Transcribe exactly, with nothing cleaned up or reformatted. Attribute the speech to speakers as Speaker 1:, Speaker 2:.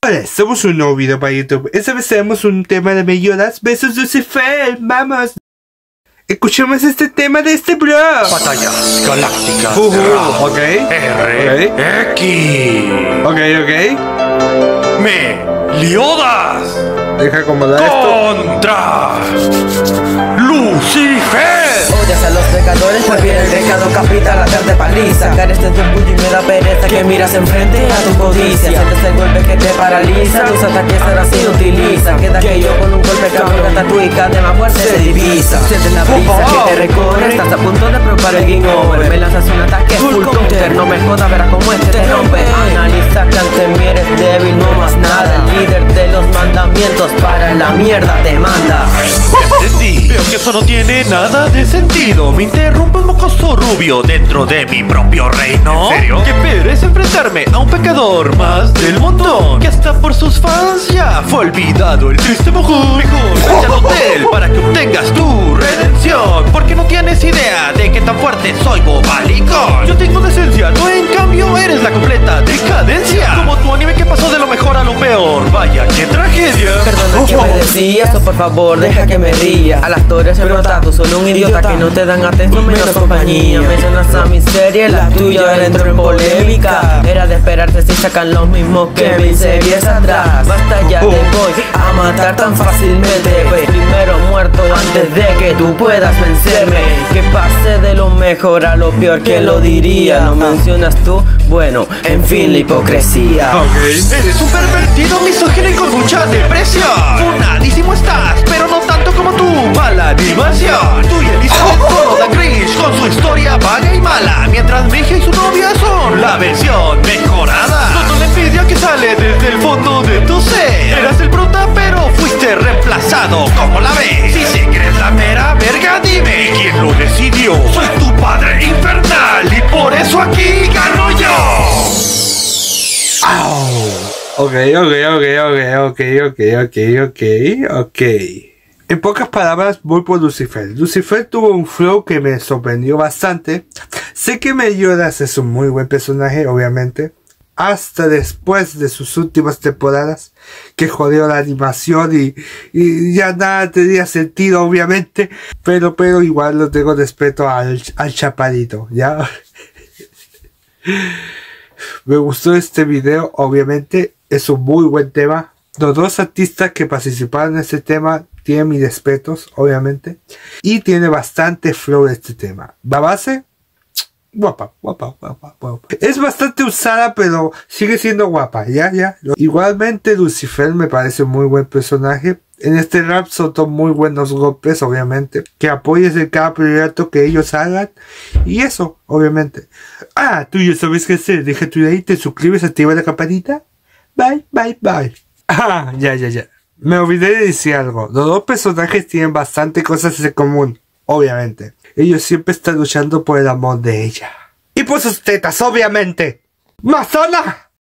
Speaker 1: Hola, somos un nuevo video para YouTube. Esta vez tenemos un tema de Meliodas versus Lucifer. Vamos. Escuchemos este tema de este bro.
Speaker 2: Batallas galácticas.
Speaker 1: Uh, uh, ok.
Speaker 2: R X.
Speaker 1: Ok, ok.
Speaker 2: Meliodas.
Speaker 1: Deja acomodar esto.
Speaker 2: Contra Lucifer.
Speaker 3: Odias a los pecadores, pues viene el pecado capital a darte paliza. Careces de orgullo y me da pereza que miras enfrente a tu codicia. Sientes el golpe que te paraliza, tus ataques ahora sí no utilizan. Queda que yo con un golpe cabrón, tatuica de más fuerte se divisa. Sientes la brisa que te recorre, estás a punto de probar el game over. Me lanzas un ataque full counter, no me jodas, verás como este te rompe. Analiza que ante mí eres débil, no más nada. El líder de los mandamientos para la mierda te manda.
Speaker 2: Entendí, veo que eso no tiene nada de sentido. Me interrumpe un mocoso rubio dentro de mi propio reino. ¿En serio? ¿Qué peor es enfrentarme a un pecador más del montón? Que hasta por sus fans ya fue olvidado el triste mojón. Mejor vete al hotel para que obtengas tu redención, porque no tienes idea de que tan fuerte soy, bobalicón. Yo tengo decencia, tú en cambio eres la completa decadencia. Como tu anime que pasó de lo mejor a lo peor. Vaya, qué tragedia.
Speaker 3: Perdona que me decías, o por favor deja que me ría. Al actor se brota, tú solo un idiota que no te dan atención menos compañía. Mencionas a mi serie, la tuya entró en polémica. Era de esperarse si sacan los mismos que mil series atrás. Basta ya, te voy a matar tan fácilmente. Pues primero muerto antes de que tú puedas vencerme. Que pase de lo mejor a lo peor, que lo diría. ¿Lo mencionas tú? Bueno, en fin, la hipocresía.
Speaker 2: Eres un pervertido, misógino y con mucha depresión. Funadísimo estás, pero no tanto como tú. Mala animación. Tú y Elizabeth todo da cringe con su historia vaga y mala, mientras Mejia y su novia son la versión mejorada. Noto la envidia que sale desde el fondo de tu ser. Eras el prota, pero fuiste reemplazado. ¿Cómo la ves? Si sé que eres la mera verga, dime quién lo decidió. Soy tu padre infernal y por eso aquí gano yo.
Speaker 1: Ok, ok, ok, ok, ok, ok, ok, ok, ok. En pocas palabras, voy por Lucifer. Lucifer tuvo un flow que me sorprendió bastante. Sé que Meliodas es un muy buen personaje, obviamente. Hasta después de sus últimas temporadas, que jodió la animación y, y ya nada tenía sentido, obviamente. Pero, pero igual lo tengo respeto al, al chaparito, ¿ya? Me gustó este video, obviamente. Es un muy buen tema. Los dos artistas que participaron en este tema tienen mis respetos, obviamente. Y tiene bastante flow este tema. La base, guapa, guapa, guapa, guapa. Es bastante usada, pero sigue siendo guapa, ya, ya. Igualmente, Lucifer me parece un muy buen personaje. En este rap soltó muy buenos golpes, obviamente. Que apoyes en cada proyecto que ellos hagan. Y eso, obviamente. Ah, tú ya sabes qué hacer. Deja tu like, te suscribes, activa la campanita. Bye, bye, bye. Ah, ya, ya, ya. Me olvidé de decir algo. Los dos personajes tienen bastante cosas en común, obviamente. Ellos siempre están luchando por el amor de ella. Y por sus tetas, obviamente. ¡Mazona!